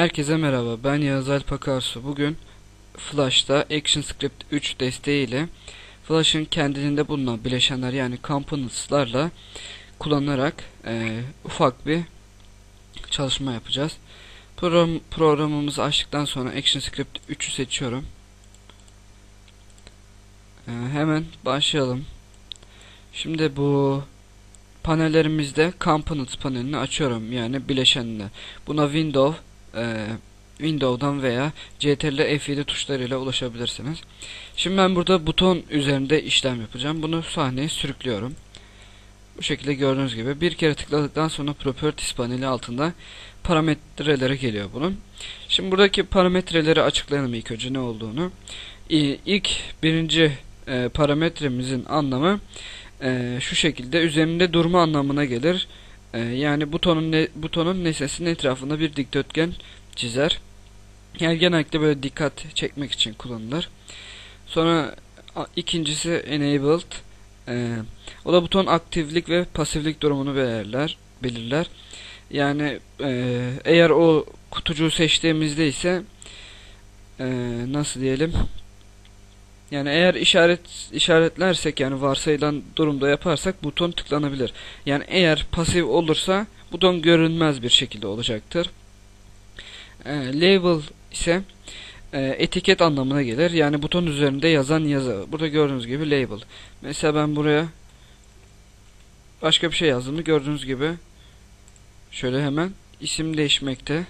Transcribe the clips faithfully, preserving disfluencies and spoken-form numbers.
Herkese merhaba, ben Yağız Alp Akarsu. Bugün Flash'ta ActionScript üç desteğiyle Flash'ın kendiliğinde bulunan bileşenler yani components'larla kullanarak e, ufak bir çalışma yapacağız. Program, programımızı açtıktan sonra ActionScript üçü seçiyorum. E, hemen başlayalım. Şimdi bu panellerimizde Components panelini açıyorum, yani bileşenler. Buna Windows e, Windows'dan veya Ctrl F yedi tuşlarıyla ulaşabilirsiniz. Şimdi ben burada buton üzerinde işlem yapacağım. Bunu sahneye sürüklüyorum. Bu şekilde gördüğünüz gibi bir kere tıkladıktan sonra Properties paneli altında parametrelere geliyor bunun. Şimdi buradaki parametreleri açıklayalım ilk önce ne olduğunu. İlk birinci e, parametremizin anlamı e, şu şekilde üzerinde durma anlamına gelir. E, yani butonun ne, butonun nesnesinin etrafında bir dikdörtgen çizer. Yani genellikle böyle dikkat çekmek için kullanılır. Sonra ikincisi enabled. Ee, o da buton aktiflik ve pasiflik durumunu belirler. belirler. Yani e, eğer o kutucuğu seçtiğimizde ise e, nasıl diyelim? Yani eğer işaret işaretlersek, yani varsayılan durumda yaparsak buton tıklanabilir. Yani eğer pasif olursa buton görünmez bir şekilde olacaktır. E, label ise e, etiket anlamına gelir. Yani buton üzerinde yazan yazı. Burada gördüğünüz gibi label. Mesela ben buraya başka bir şey yazdığımı gördüğünüz gibi şöyle hemen isim değişmekte.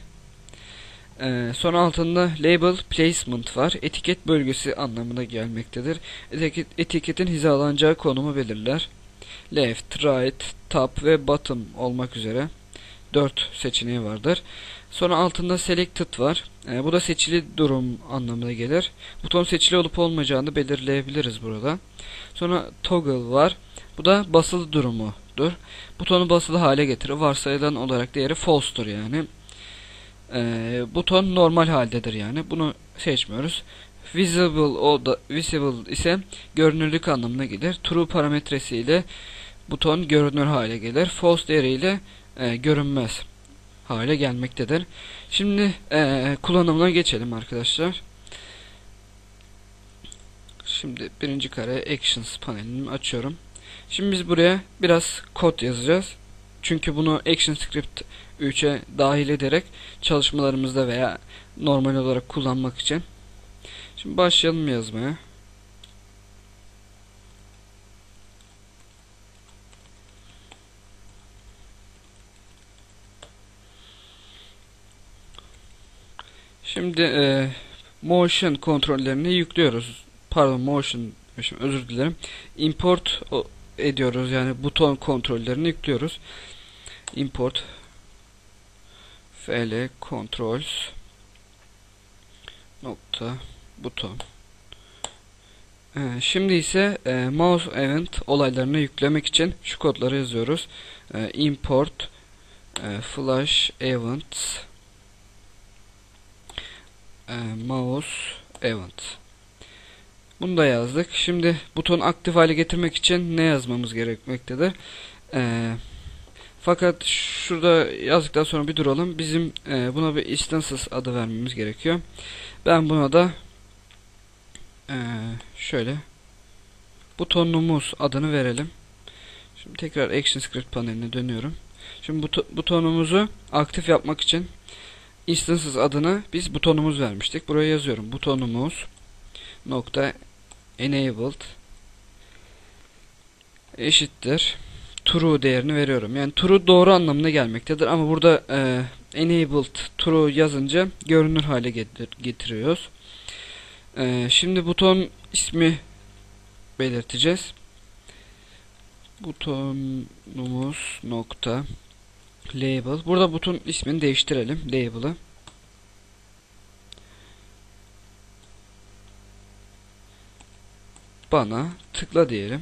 E, sonra altında label placement var. Etiket bölgesi anlamına gelmektedir. Etiket, etiketin hizalanacağı konumu belirler. Left, right, top ve bottom olmak üzere dört seçeneği vardır. Sonra altında selected var. E, bu da seçili durum anlamına gelir. Buton seçili olup olmayacağını belirleyebiliriz burada. Sonra toggle var. Bu da basılı durumudur. Butonu basılı hale getirir. Varsayılan olarak değeri false'tur yani. E, buton normal haldedir yani. Bunu seçmiyoruz. Visible, o da, visible ise görünürlük anlamına gelir. True parametresi ile buton görünür hale gelir. False değeriyle e, görünmez hale gelmektedir. Şimdi e, kullanımına geçelim arkadaşlar. Şimdi birinci kare Actions panelini açıyorum. Şimdi biz buraya biraz kod yazacağız. Çünkü bunu ActionScript üçe dahil ederek çalışmalarımızda veya normal olarak kullanmak için. Şimdi başlayalım yazmaya. Şimdi e, motion kontrollerini yüklüyoruz. Pardon, motion özür dilerim. Import ediyoruz, yani buton kontrollerini yüklüyoruz. Import fl controls nokta buton. E, şimdi ise e, mouse event olaylarını yüklemek için şu kodları yazıyoruz. E, import e, flash events mouse event. Bunu da yazdık. Şimdi buton aktif hale getirmek için ne yazmamız gerekmektedir? Ee, fakat şurada yazdıktan sonra bir duralım. Bizim e, buna bir instances adı vermemiz gerekiyor. Ben buna da e, şöyle butonumuz adını verelim. Şimdi tekrar ActionScript paneline dönüyorum. Şimdi buto butonumuzu aktif yapmak için instances adını biz butonumuz vermiştik. Buraya yazıyorum. Butonumuz nokta enabled eşittir true değerini veriyorum. Yani true doğru anlamına gelmektedir. Ama burada e, enabled true yazınca görünür hale getir getiriyoruz. E, şimdi buton ismi belirteceğiz. Butonumuz nokta label. Burada buton ismini değiştirelim. Label'ı. Bana tıkla diyelim.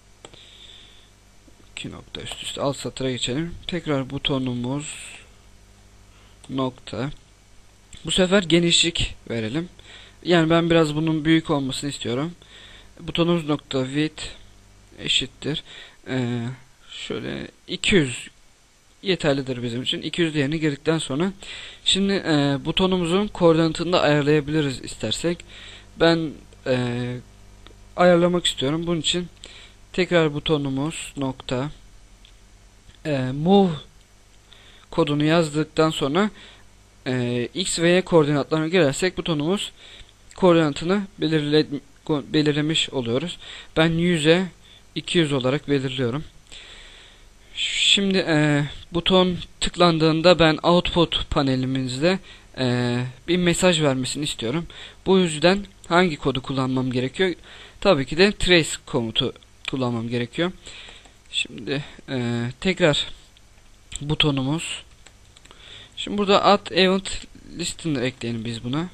iki nokta üst üste alt satıra geçelim. Tekrar butonumuz nokta. Bu sefer genişlik verelim. Yani ben biraz bunun büyük olmasını istiyorum. Butonumuz nokta width eşittir. Ee, şöyle iki yüz yeterlidir bizim için. iki yüz değerini girdikten sonra şimdi e, butonumuzun koordinatını da ayarlayabiliriz istersek. Ben e, ayarlamak istiyorum. Bunun için tekrar butonumuz nokta e, move kodunu yazdıktan sonra e, x ve y koordinatlarına girersek butonumuz koordinatını belirle, belirlemiş oluyoruz. Ben yüze iki yüz olarak belirliyorum. Şimdi e, buton tıklandığında ben output panelimizde e, bir mesaj vermesini istiyorum. Bu yüzden hangi kodu kullanmam gerekiyor? Tabii ki de trace komutu kullanmam gerekiyor. Şimdi e, tekrar butonumuz. Şimdi burada add event listener ekleyelim biz buna.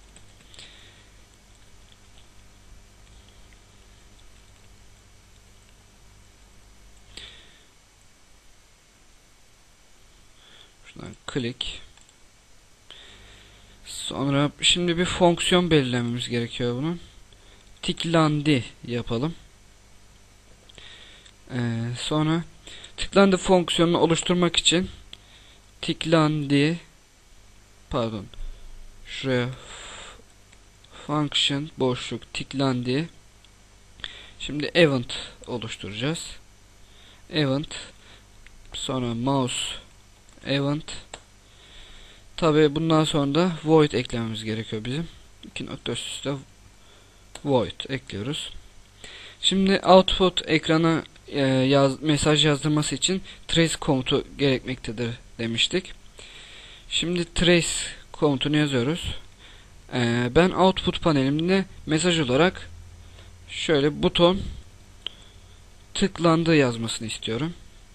Click. Sonra şimdi bir fonksiyon belirlememiz gerekiyor bunun. Tıklandı yapalım. Ee, sonra tıklandı fonksiyonunu oluşturmak için tıklandı pardon şuraya function boşluk tıklandı. Şimdi event oluşturacağız. Event sonra mouse event. Tabi bundan sonra da void eklememiz gerekiyor bizim. İki nokta üst üste void ekliyoruz. Şimdi output ekrana e, yaz, mesaj yazdırması için trace komutu gerekmektedir demiştik. Şimdi trace komutunu yazıyoruz. E, ben output panelimde mesaj olarak şöyle buton tıklandı yazmasını istiyorum.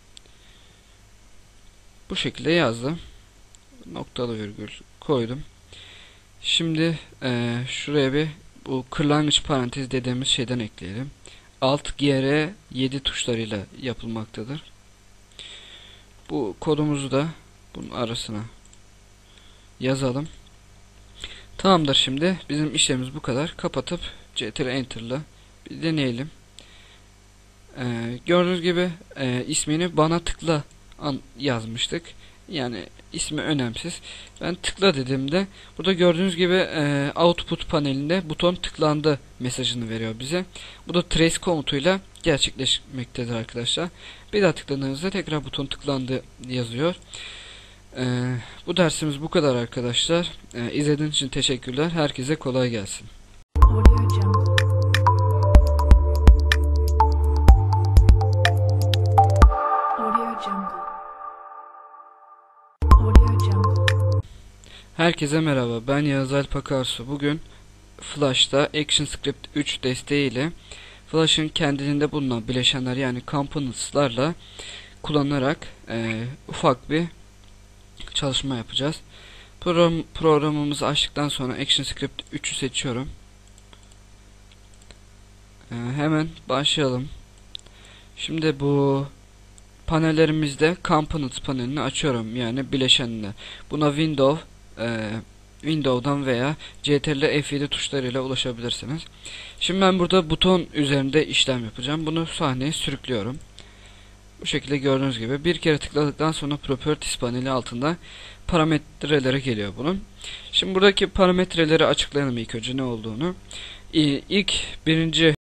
Bu şekilde yazdım. Noktalı virgül koydum. Şimdi e, şuraya bir bu kırlangıç parantez dediğimiz şeyden ekleyelim. Alt G R yedi tuşlarıyla yapılmaktadır. Bu kodumuzu da bunun arasına yazalım. Tamamdır şimdi. Bizim işlemimiz bu kadar. Kapatıp Ctrl Enter ile bir deneyelim. Ee, gördüğünüz gibi e, ismini bana tıkla an yazmıştık. Yani ismi önemsiz. Ben tıkla dediğimde burada gördüğünüz gibi e, output panelinde buton tıklandı mesajını veriyor bize. Bu da trace komutuyla gerçekleşmektedir arkadaşlar. Bir daha tıkladığınızda tekrar buton tıklandı yazıyor. E, bu dersimiz bu kadar arkadaşlar. E, izlediğiniz için teşekkürler. Herkese kolay gelsin. Herkese merhaba, ben Yağız Alp Akarsu. Bugün Flash'ta ActionScript üç desteğiyle Flash'ın kendiliğinde bulunan bileşenler yani components'larla kullanarak e, ufak bir çalışma yapacağız. Program, programımızı açtıktan sonra ActionScript üçü seçiyorum. E, hemen başlayalım. Şimdi bu panellerimizde Components panelini açıyorum yani bileşenler. Buna Windows Ee, Windows'dan veya Ctrl F yedi tuşlarıyla ulaşabilirsiniz. Şimdi ben burada buton üzerinde işlem yapacağım. Bunu sahneye sürüklüyorum. Bu şekilde gördüğünüz gibi bir kere tıkladıktan sonra Properties paneli altında parametrelere geliyor bunun. Şimdi buradaki parametreleri açıklayalım ilk önce ne olduğunu. İlk birinci